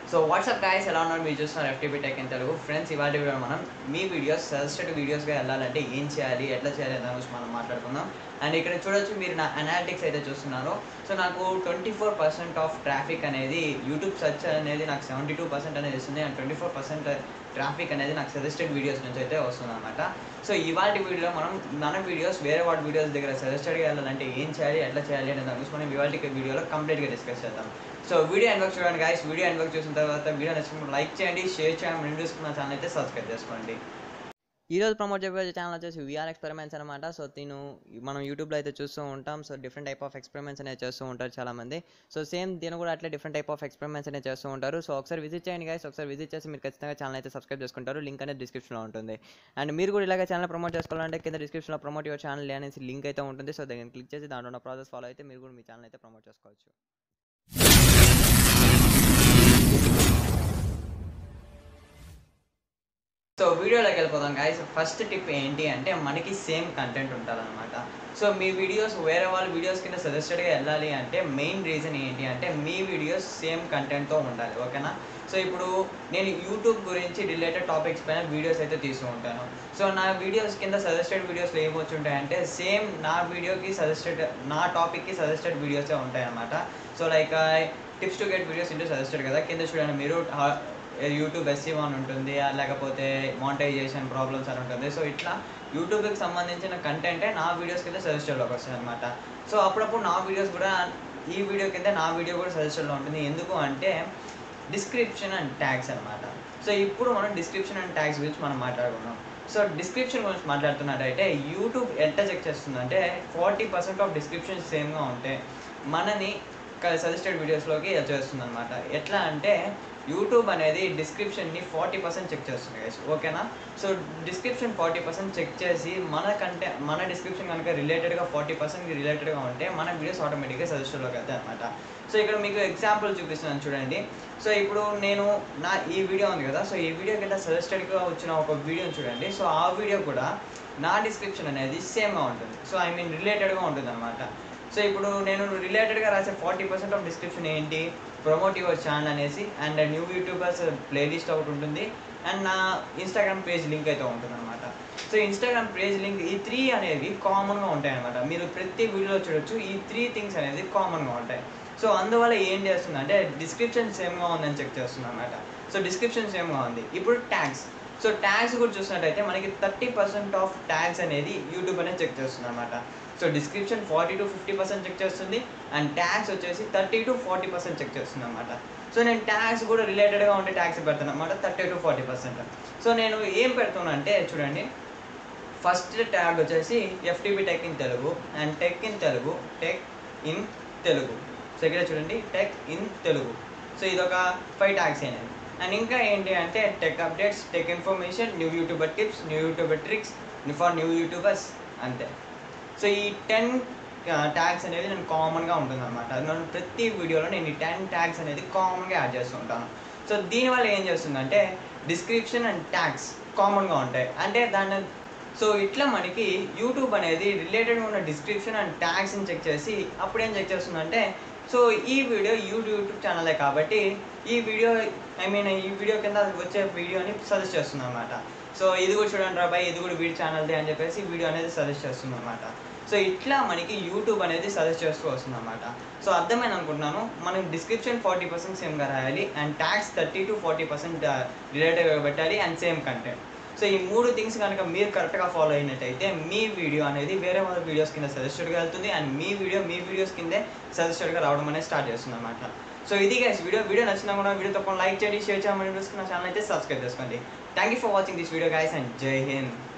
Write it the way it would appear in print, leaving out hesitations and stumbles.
So WhatsApp guys ఎలా ఉన్నారు మీరు చూస్తున్నారు FTP tech in Telugu friends ఇవాళ వీడియో మనం మీ వీడియోస్ సజెస్టెడ్ వీడియోస్గా వెళ్ళాలంటే ఏం చేయాలి ఎట్లా చేయాలి దాని గురించి మనం మాట్లాడుకుందాం. అండ్ ఇక్కడ చూడొచ్చు మీరు నా అనాలిటిక్స్ అయితే చూస్తున్నారు. సో నాకు 24% ఆఫ్ ట్రాఫిక్ అనేది యూట్యూబ్ సెర్చ్ అనేది నాకు 72% అనేది ఇస్తుంది అండ్ 24% ట్రాఫిక్ అనేది నాకు సజెస్టెడ్ వీడియోస్ నుంచి అయితే వస్తుంది అనమాట. సో ఇవాళ వీడియోలో మనం మన వీడియోస్ వేరే వాటి వీడియోస్ దగ్గర సజెస్టెడ్గా వెళ్ళాలంటే ఏం చేయాలి ఎట్లా చేయాలి అనే దాని గురించి మనం ఇవాళ వీడియోలో కంప్లీట్గా డిస్కస్ చేద్దాం. సో వీడియో ఎండ్ వరకు చూడండి గాయ్స్. వీడియో ఎండ్ వరకు చూసిన తర్వాత వీడియో నచ్చినప్పుడు లైక్ చేయండి, షేర్ చేయండి, రెండు చూసుకున్న ఛానల్ అయితే సబ్స్క్రైబ్ చేసుకోండి. ఈ రోజు ప్రమోట్ చేయబోయే ఛానల్ వచ్చేసి విఆర్ ఎక్స్పెరిమెంట్స్ అనమాట. సో మనం యూట్యూబ్లో అయితే చూస్తూ ఉంటాం. So different type of experiments అనేది చేస్తూ ఉంటారు చాలామంది. సో సేమ్ దీని కూడా అట్లే డిఫరెంట్ టైప్ ఆఫ్ ఎక్స్పెరిమెంట్స్ అనేది చేస్తూ ఉంటారు. సో ఒకసారి విజిట్ చేయండి గైస్. ఒకసారి విజిట్ చేసి మీరు ఖచ్చితంగా ఛానల్ అయితే సబ్స్క్రైబ్ చేసుకుంటారు. లింక్ అనేది డిస్క్రిప్షన్లో ఉంటుంది. అండ్ మీరు కూడా ఇలాగ ఛానల్ ప్రమోట్ చేసుకోవాలంటే కింద డిస్క్రిప్షన్లో ప్రమోట్ యువర్ ఛానల్ అనేసి లింక్ అయితే ఉంటుంది. సో దాన్ని క్లిక్ చేసి దాంట్లో ఉన్న ప్రాసెస్ ఫాలో అయితే మీరు కూడా మీ ఛానల్ అయితే ప్రమోట్ చేసుకోవచ్చు. సో వీడియోలోకి వెళ్ళిపోదాం గాయస్. ఫస్ట్ టిప్ ఏంటి అంటే మనకి సేమ్ కంటెంట్ ఉండాలన్నమాట. సో మీ వీడియోస్ వేరే వాళ్ళ వీడియోస్ కింద సజెస్టెడ్గా వెళ్ళాలి అంటే మెయిన్ రీజన్ ఏంటి అంటే మీ వీడియోస్ సేమ్ కంటెంట్తో ఉండాలి, ఓకేనా. సో ఇప్పుడు నేను యూట్యూబ్ గురించి రిలేటెడ్ టాపిక్స్ పైన వీడియోస్ అయితే తీస్తూ ఉంటాను. సో నా వీడియోస్ కింద సజెస్టెడ్ వీడియోస్లో ఏమొచ్చి ఉంటాయంటే సేమ్ నా వీడియోకి సజెస్టెడ్ నా టాపిక్కి సజెస్టెడ్ వీడియోసే ఉంటాయి అన్నమాట. So like tips to get videos into suggested కదా, కింద చూడండి మీరు యూట్యూబ్ ఎస్ఈఓ అని ఉంటుంది, లేకపోతే మానిటైజేషన్ ప్రాబ్లమ్స్ అని ఉంటుంది. సో ఇట్లా యూట్యూబ్కి సంబంధించిన కంటెంటే నా వీడియోస్ కింద సజెస్టెడ్లోకి వస్తుంది అనమాట. సో అప్పుడప్పుడు నా వీడియోస్ కూడా ఈ వీడియో కింద నా వీడియో కూడా సజెస్టెడ్లో ఉంటుంది. ఎందుకు అంటే డిస్క్రిప్షన్ అండ్ ట్యాగ్స్ అనమాట. సో ఇప్పుడు మనం డిస్క్రిప్షన్ అండ్ ట్యాగ్స్ గురించి మనం మాట్లాడుకున్నాం. సో డిస్క్రిప్షన్ గురించి మాట్లాడుతున్నట్టయితే యూట్యూబ్ ఎట్లా చెక్ చేస్తుందంటే 40% ఆఫ్ డిస్క్రిప్షన్ సేమ్గా ఉంటే మనని సజెస్టెడ్ వీడియోస్లోకి చేస్తుంది అనమాట. ఎట్లా అంటే యూట్యూబ్ అనేది డిస్క్రిప్షన్ని 40% చెక్ చేస్తుంది గైస్, ఓకేనా. సో డిస్క్రిప్షన్ 40% చెక్ చేసి మన డిస్క్రిప్షన్ కనుక రిలేటెడ్గా 40% రిలేటెడ్గా ఉంటే మన వీడియోస్ ఆటోమేటిక్గా సజెస్టెడ్లోకి వెళ్తాయి అనమాట. సో ఇక్కడ మీకు ఎగ్జాంపుల్ చూపిస్తున్నాను చూడండి. సో ఇప్పుడు నేను ఈ వీడియో ఉంది కదా, సో ఈ వీడియో కింద సజెస్టెడ్గా వచ్చిన ఒక వీడియోని చూడండి. సో ఆ వీడియో కూడా నా డిస్క్రిప్షన్ అనేది సేమ్గా ఉంటుంది. సో ఐ మీన్ రిలేటెడ్గా ఉంటుంది అనమాట. సో ఇప్పుడు నేను రిలేటెడ్గా రాసే 40% ఆఫ్ డిస్క్రిప్షన్ ఏంటి, ప్రమోట్ యువర్ ఛానల్ అనేసి, అండ్ న్యూ యూట్యూబర్స్ ప్లేలిస్ట్ ఒకటి ఉంటుంది, అండ్ నా ఇన్స్టాగ్రామ్ పేజ్ లింక్ అయితే ఉంటుంది అనమాట. సో ఇన్స్టాగ్రామ్ పేజ్ లింక్ ఈ 3 అనేవి కామన్గా ఉంటాయి అనమాట. మీరు ప్రతి వీడియోలో చూడొచ్చు ఈ 3 థింగ్స్ అనేది కామన్గా ఉంటాయి. సో అందువల్ల ఏం చేస్తుంది అంటే డిస్క్రిప్షన్ సేమ్గా ఉందని చెక్ చేస్తుంది అనమాట. సో డిస్క్రిప్షన్ సేమ్గా ఉంది. ఇప్పుడు ట్యాగ్స్. సో ట్యాగ్స్ కూడా చూసినట్టయితే మనకి 30% ఆఫ్ ట్యాగ్స్ అనేది యూట్యూబ్ అనేది చెక్ చేస్తుంది అనమాట. సో డిస్క్రిప్షన్ 40 to 50% చెక్ చేస్తుంది, అండ్ ట్యాగ్స్ వచ్చేసి 30 to 40% చెక్ చేస్తుంది అనమాట. సో నేను ట్యాగ్స్ కూడా రిలేటెడ్గా ఉంటే ట్యాగ్స్ పెడతాను అనమాట 30 to 40%. సో నేను ఏం పెడుతున్నా అంటే చూడండి, ఫస్ట్ ట్యాగ్ వచ్చేసి FTP tech in Telugu and tech in Telugu. So ఇక్కడ చూడండి టెక్ ఇన్ తెలుగు. సో ఇదొక 5 ట్యాగ్స్ అయినాయి. అండ్ ఇంకా ఏంటి అంటే tech updates, tech information, new YouTuber tips, new YouTuber tricks for new YouTubers, అంతే. సో ఈ 10 ట్యాగ్స్ అనేది నేను కామన్గా ఉంటుంది అనమాట. నేను ప్రతి వీడియోలో నేను ఈ 10 ట్యాగ్స్ అనేది కామన్గా యాడ్ చేస్తూ ఉంటాను. సో దీనివల్ల ఏం చేస్తుందంటే డిస్క్రిప్షన్ అండ్ ట్యాగ్స్ కామన్గా ఉంటాయి అంటే దాన్ని. సో ఇట్లా మనకి యూట్యూబ్ అనేది రిలేటెడ్గా ఉన్న డిస్క్రిప్షన్ అండ్ ట్యాగ్స్ని చెక్ చేసి అప్పుడు ఏం చెక్ చేస్తుందంటే సో ఈ వీడియో యూట్యూబ్ ఛానలే కాబట్టి ఈ వీడియో కింద వచ్చే వీడియోని సజెస్ట్ చేస్తుంది అనమాట. సో ఇది కూడా చూడండి రాబాయ్, ఇది కూడా వీడి ఛానల్దే అని చెప్పేసి వీడియో అనేది సజెస్ట్ చేస్తుంది అనమాట. సో ఇట్లా మనకి యూట్యూబ్ అనేది సజెస్ట్ చేస్తూ వస్తుంది అనమాట. సో అర్థమైంది అనుకుంటున్నాను. మనం డిస్క్రిప్షన్ 40% సేమ్గా రాయాలి, అండ్ ట్యాగ్స్ 30 to 40% రిలేటెడ్గా పెట్టాలి, అండ్ సేమ్ కంటెంట్. సో ఈ 3 థింగ్స్ కనుక మీరు కరెక్ట్గా ఫాలో అయినట్టయితే మీ వీడియో అనేది వేరే వాళ్ళ వీడియోస్ కింద సజెస్టెడ్గా వెళ్తుంది, అండ్ మీ వీడియోస్ కిందే సజెస్టెడ్గా రావడం అనేది స్టార్ట్ చేస్తుంది అనమాట. సో ఇది గైస్ వీడియో నచ్చినా కూడా వీడియో తప్పకుండా లైక్ చేయండి, షేర్ చేయమని చూసుకున్న ఛానల్ అయితే సబ్స్క్రైబ్ చేసుకోండి. Thank you for watching this video guys, and Jai Hind.